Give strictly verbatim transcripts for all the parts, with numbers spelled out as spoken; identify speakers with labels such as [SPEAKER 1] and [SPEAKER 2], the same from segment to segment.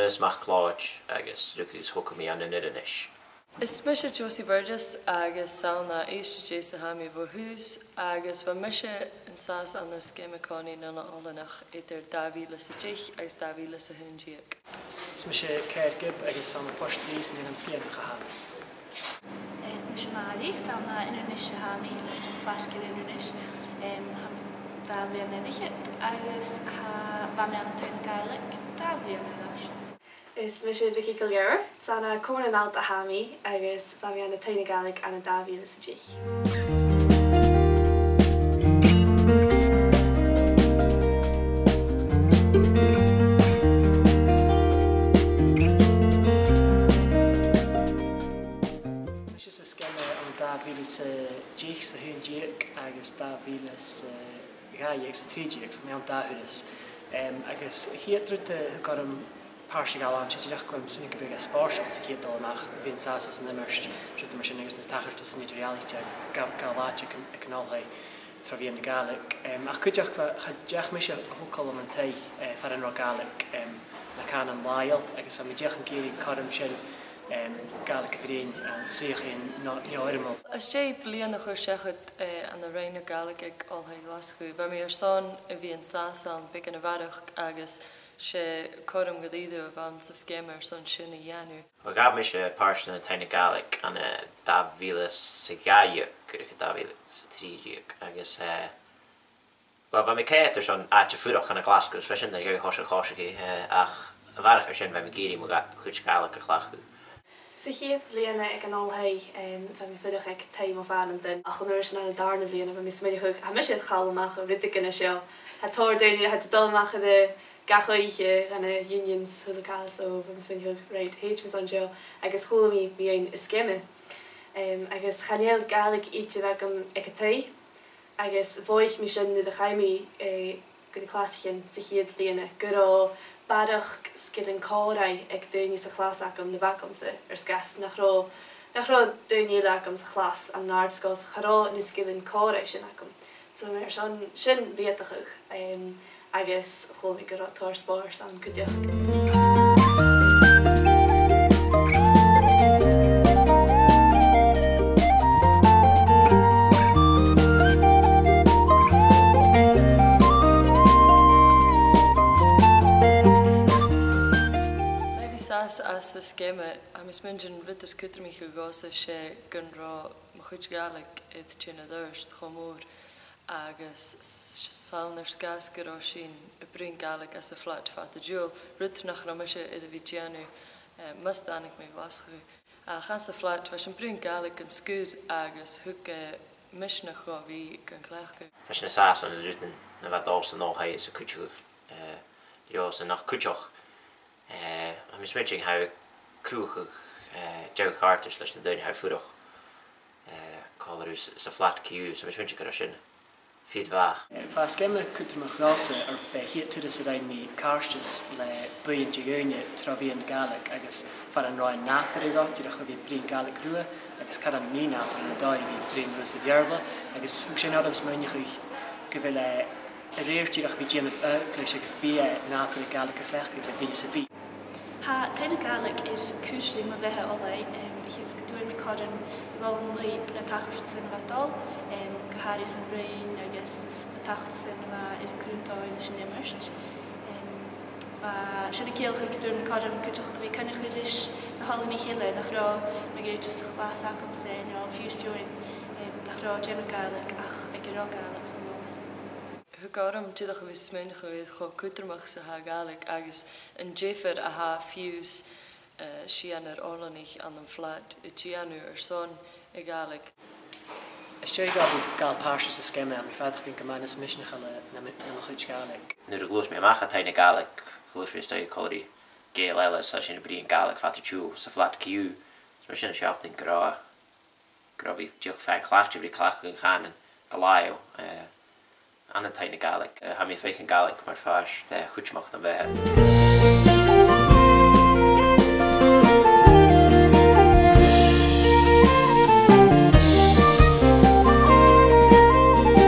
[SPEAKER 1] nus mach cláid agus ruchús thuca mí an dh'aindeoin.
[SPEAKER 2] Is mis Josie Burgess agus sauna éiste sa hami bh hús agus bh mise an sás an na sgeamaáí na àrainneachd idir dhá mhíle sa dtich agus dhá mhíle sa hundiaach.
[SPEAKER 3] Is mis céir gib agus sauna postlís na an sgeama ha.
[SPEAKER 4] Is mis Mari sauna inis sa hami an flasci inis dhá bliadhna agus bha me an taing Gaelic dhá bliadhna.
[SPEAKER 5] Is mis Vicky Gilgera, sana cóna nált a hami agus bha me an taing Gaelic an dhá mhíle sa dtich.
[SPEAKER 3] dhá mhíle sa dtich sa hundiaach agus dhá mhíle sa Ghàidhlig sa trídíach sa mé an dáhuiras. Agus hiadrúd thugam páirse gáil sé deach goim tún go bh spáisiil sa chéadal nach bhíon sásas an immerst siúta mar sin agus na tachirtas na idirrealite gáiláte ag an áilthaigh tra bhíon na Gaelic. Ach chuideach deach mé sé thucail an taigh far an rá Gaelic na can an leigeil agus bheit mé deach an géirí carm sin Gaelic bhríon suíochaín neoirimal.
[SPEAKER 2] Is sé bliana chuir seachad an airson Gaelic ag Oilthigh Ghlaschu, bhar mé ar son a bhí an sás an big an bharach agus sé chom Ghàidhlig bhan sa sgeama ar son sin i dhéanú.
[SPEAKER 1] Well gab me sé páirse na taing Gaelic an dhá mhíle sa Ghàidhlig chuireach dhá mhíle sa trídíach agus well ba mé céit ar son áte fuireach an Glasgow fe sin ar thosa cháisií ach a bharach ar sin bheith mé géirí mo chuid Gaelic a Glasgow.
[SPEAKER 5] Sa chéad bliana ag an áilthaigh bheit mé fuireach ag taim ó bhain den ach an nuair sin an darna bliana bheit mé smidiúch ha me sé chalamach a ridigin seo. Ha tóir daine ha dulmach de gachoiche an unions thuá so bheit smidiúch réit héit an seo agus cholamí bhí is sgeama. Agus chanéal Gaelic íte agam ag a taigh agus bhóich mí sin nu a chaimí go na clásicin sa chéad bliana gorá badach skillen córaid ag duine sa chlas agam na bhacamsa ar sgas nach rá nach rá duine agam sa chlas an náirdscáil sa charrá na skillen córaid sin agam. So mar sin sin bhéatachuch agus chomhí go rá spáir san cuideach.
[SPEAKER 2] As sa sgeama am is mingin ritas cutramí go gása sé gun rá mo chuid Gaelic iad tína dúirt chomhór agus saon ar sgas go rá sin a bríon Gaelic as a flat fat a dúil rut nach ramise iad a bhí déanú mas dánig mé bhaschu. A chas a flat bheits an bríon Gaelic an scúd agus thug misna chu bhí gan chléachcu.
[SPEAKER 1] Feis na sás an ruútan na bheith dás an áthaigh sa cuiteach Dios an nach cuiteach. I'm switching how cruúch deag chartas leis na duine ha fuireach cáileú sa flat ciú, so I'm switching go sin fiad bheach.
[SPEAKER 3] Bha sgeama chliùiteach rása ar be hiadturas a bhaid mí carstas le buin dh'agallamhan tra bhí an Gaelic agus far an ráin nátar i ráit a chu bhí bríon Gaelic rua agus cad an mí nátar na dáid bhí bríon rua sa bhearbla agus thug sé adams mainichuich go bhfuil a réirtíach bhí déanamh leis agus bí nátar i Gaelic a chléachcu le duine sa bí.
[SPEAKER 4] Ha taing Gaelic is cúsí mar bheitthe olai hiús go dúir mi codan gáilí na tachart sin bhatál go háirí san réin agus na tachart sin bheit ar clúntáin sin immerst. Sinna céalcha go dúir mi codan goteach go bhí cynnych iris na halaní chéile nach rá me géidir sa chlás agam sin á fiúsúin nach rá déanamh Gaelic ach ag rá Gaelic san nóla.
[SPEAKER 2] Thugáram tíadach a bhí smaoineach a bhíad cho cútarmach sa ha Gaelic agus an déifir a ha fiús sian ar àrainneachd an an flat i dtíanú ar son i Gaelic.
[SPEAKER 3] Is sé gabhú gáil páirse sa sgeama a mí feadach cin go manas misnecha le na chuid Gaelic.
[SPEAKER 1] Nuair a glúis mé amach a taing Gaelic glúis mé sta choirí géal eile sa sin bríon Gaelic fatartú sa flat ciú, mar sin seachtain go rá go rá bhí deoch fein chláiste bhí clach go chanan go láú an an taing Gaelic. Ha mí féicin Gaelic mar fáis de chuiteach an bheithe.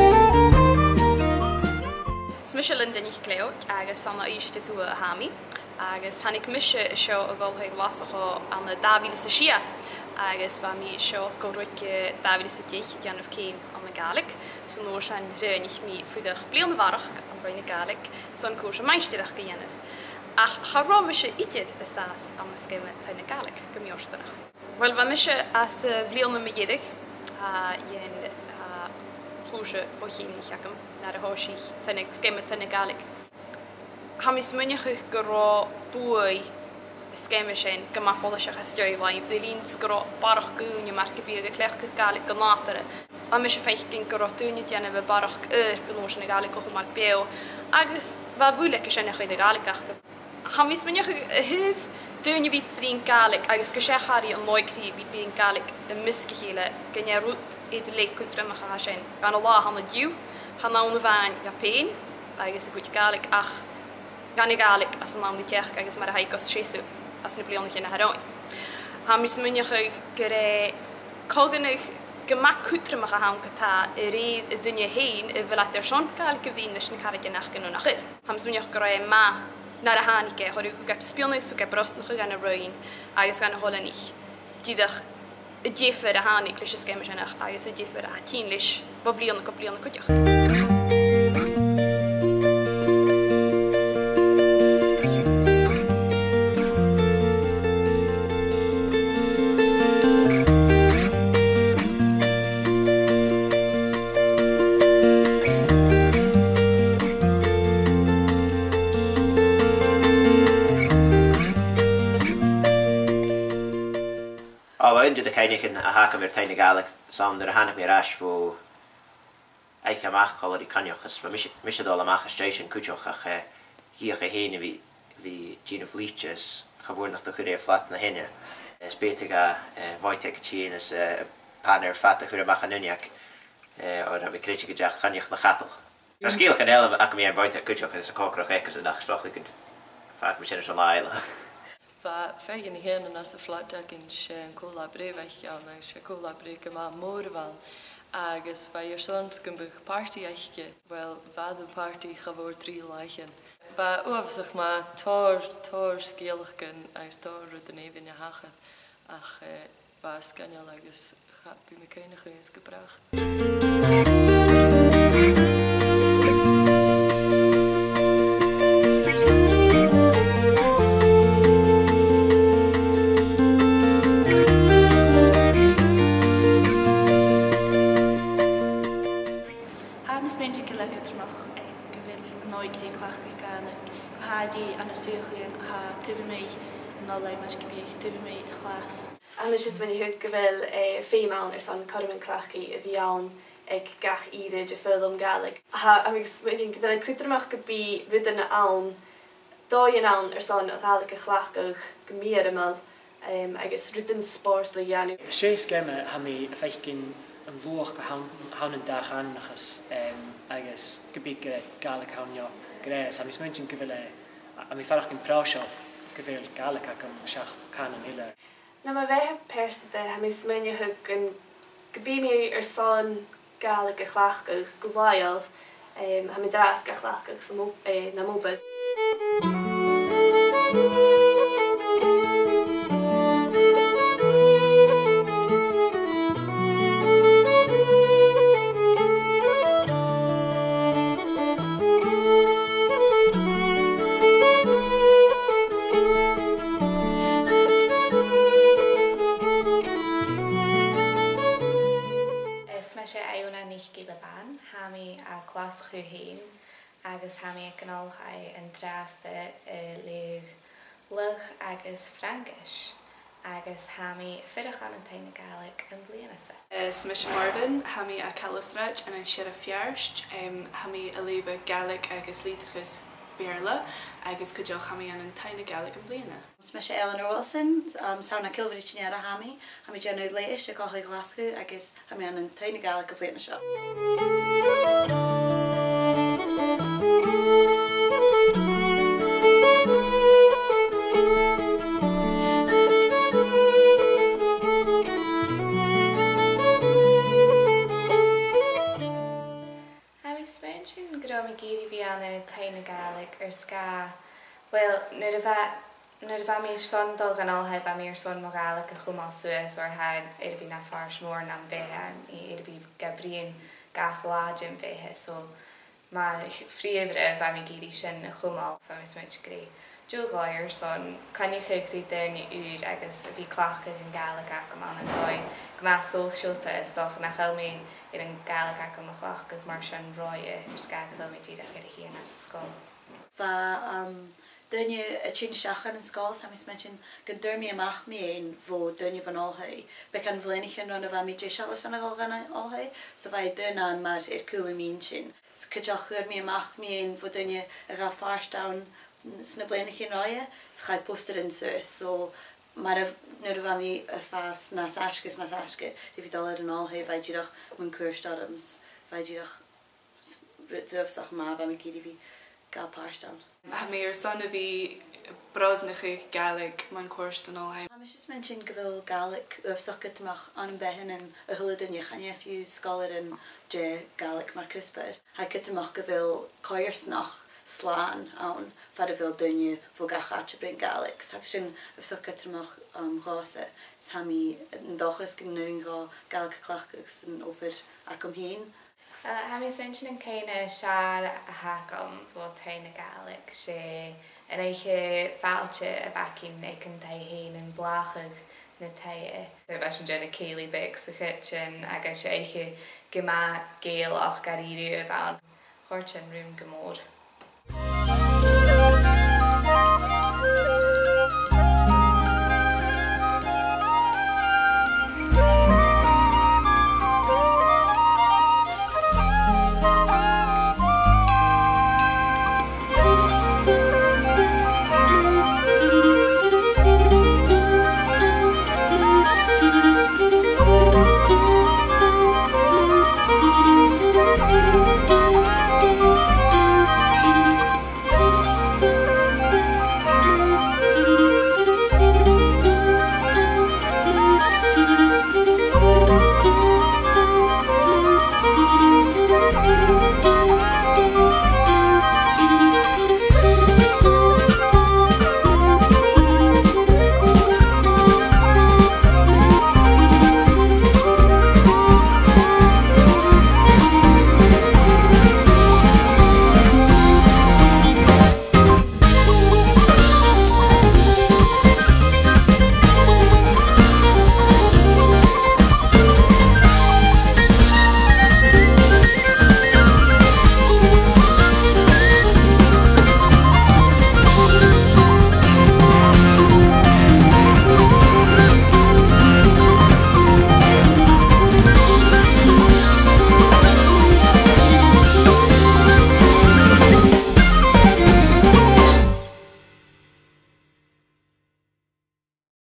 [SPEAKER 6] Smishe Linda nicht Cleo, agus sanna íste tú a hami. agus hanig mise seo a Oilthigh Ghlaschu an na dh'agallamhan agus bha mi seo go ruice dh'agallamhan deanmh céim an na Gaelic, so nóir sein raineach mi fuideach bliana bharach an bhain na Gaelic, son cúr se meisteach go dhéanamh. Ach charrá mise iad is as an na sgeama taing na Gaelic go miorstanach. Well bha mise as bliana me Gàidhlig a dhéan cúrse fó chin cheacham nar a hóisich taing sgeama taing na Gaelic. Ha mis muineach go rá buai sgeama sin go má fólaseach a steuhhaim, bhí líns go rá barach gúne mar go bíag a cleach go Gaelic go nátara. A mis féich gin go rá túne déanamh barach ur gnóis na Gaelic go mar beo, agus bha bhuaileach sin chuid a Gaelic achta. Ha mis muineach a thuh dúne bhí brín Gaelic agus go sé charí an nóicrí bhí brín Gaelic a miscechéile gnne rút iad le cutrimach sin. Gan lá hanna diú, ha ná na bhain ga péin agus a gúid Gaelic ach gan i Gaelic as an amliteach agus mar a haig os séisúh as na blianach in a haráin. Ha mis muineach go ré coganach go mac cutrimach a ham gotá i réad a dunne héin i bhfuil airson Gaelic go bhíon leis na caraigeach gan nach ir. Ha mis muineach go ré má nar a hánice, chuir go gab spionach sú gab brostnach gan a roiin agus gan a holanich. Díadach a défar a hánig leis a sgeama sinach agus a défar a tín leis ba blianach go blianach cuteach.
[SPEAKER 1] Under the Cainnichin a hack of your tiny Gaelic song that a hand of me rash for Eichamach colony Canyachas for Mishadollamach station Kuchoch here a hen the gene of leeches have worn the Kuria flat in the henna. It's Bidh Taigh chain as a panner fat the Kuria Machanuniak or have a critic Jack Canyach the cattle. The skill can elevate Acme and Bidh Taigh Kuchoch as a cockroach echoes and that's we could fact machine on Isle.
[SPEAKER 2] Ba fegin héan as a flatagin sé an còmhla bréheich an agus sé còmhla bré go má mórhhain agus ba airson gon buch party eiche well bhd an party chabhór trí leichen. Ba uafsach má tóir tóir scéalachgan agus tóir rud an éhín a hacha ach ba scaneal agus bí me céine chuid go brach.
[SPEAKER 5] Agus is many who gyfel a female or son codom clachi if yawn ag gach ire de film Gaelic. Ha am explaining gyfel cwtramach could be within a aln dóin aln or son of Gaelic a chlachach gmiermal um I guess written sports like yani.
[SPEAKER 3] Sé sgeama ha mi a feichgin an loch go han an dach an achas um I guess could be Gaelic han ja gres. Am explaining gyfel a mi farach in Prashof gyfel Gaelic ac am siach can an hile.
[SPEAKER 5] Na ma bheith person de ha mis muine hug an gobíimi ar son Gaelic a chlachach go bhaial um ha mi dras ga chlachach sa mo na mobad.
[SPEAKER 7] Hami a Glasgow heen, agus hami canal hai en draste leigeil agus Frankish, agus hami fiddich an taing Gaelic en bliadhna.
[SPEAKER 8] Smish Marvin, hami a Calisrach and a Sheriff Fjarst, hami a lebe Gaelic agus leigeil Bearla, agus kujoch hami an taing Gaelic en bliadhna.
[SPEAKER 9] Smish Eleanor Wilson, um, sauna Kilbrich Niara hami, hami Jenny Leish, a Ghàidhlig Glasgow, agus hami an taing Gaelic en bliadhna shop.
[SPEAKER 7] Taing Gaelic ar ska Wel, nid y fa nid y fa mi'r son dol ganol hai fa mi'r son mo Gaelic a chwmal Suez o'r haid eir fi na ffars môr na'n fehe i eir fi gabrin gach lad yn fehe. So mae'r ffrifre fa mi giri sy'n y chwmal so mis mynd gri. Jo goer son can i chygri dyn i ŵr agos fi clachgyg yn Gaelic ac yma yn doi. Gma socialta ysdoch na chael mi i'r yn Gaelic ac yma clachgyg mar sy'n roi yr sgag ydol mi dyrach i'r hi yn as ysgol.
[SPEAKER 9] Fa um, dyn y tîn siachan yn sgol, sam is mention gyda'r mi amach mi ein fo dyn y fan olhau. Be can flenich yn rhan o fa mi jesal ys yn agol gan olhau, so fa i dyn an mar i'r cwl i mi'n tîn. Cydioch chwyr mi amach mi ein fo dyn y gaf fars dawn sy'n y blenich yn roi, so chai poster yn sys, so mae'r nid o fa mi y ffas nas asgys nas asgys, di fi dolar yn olhau, fa i gyrach mwyn cwrs darams, fa i gyrach rydwfsach ma, fa mi gyd i fi gael pars dawn.
[SPEAKER 8] Ha mi ar son a fi brosnach i'ch Gaelic mae'n cwrs dan olhau.
[SPEAKER 9] I'm just mentioned gyfil Gaelic ufsach gytmach an yn behin yn y hwlyd yn ich, a ni effiw scholar yn je Gaelic mae'r cuspair. Ha gytmach gyfil coirsnach slán awn fad y fel dynnu fo gachat y bryn Gaelic. Sag sy'n ufsach gytmach um, gose, sa mi yn dochus gyda'r un go Gaelic clachgyg sy'n oper ac am hyn.
[SPEAKER 7] Ha mi sy'n yn cael siar a hagom fod taing y Gaelic se yn eich falche y facin neu yn taing hyn yn blachig na taing. Fe bas yn dyn y ceili big sy'n chytchen ag eich eich gyma gael o'ch gar i ryw fawn. Chorchen rhywun gymor.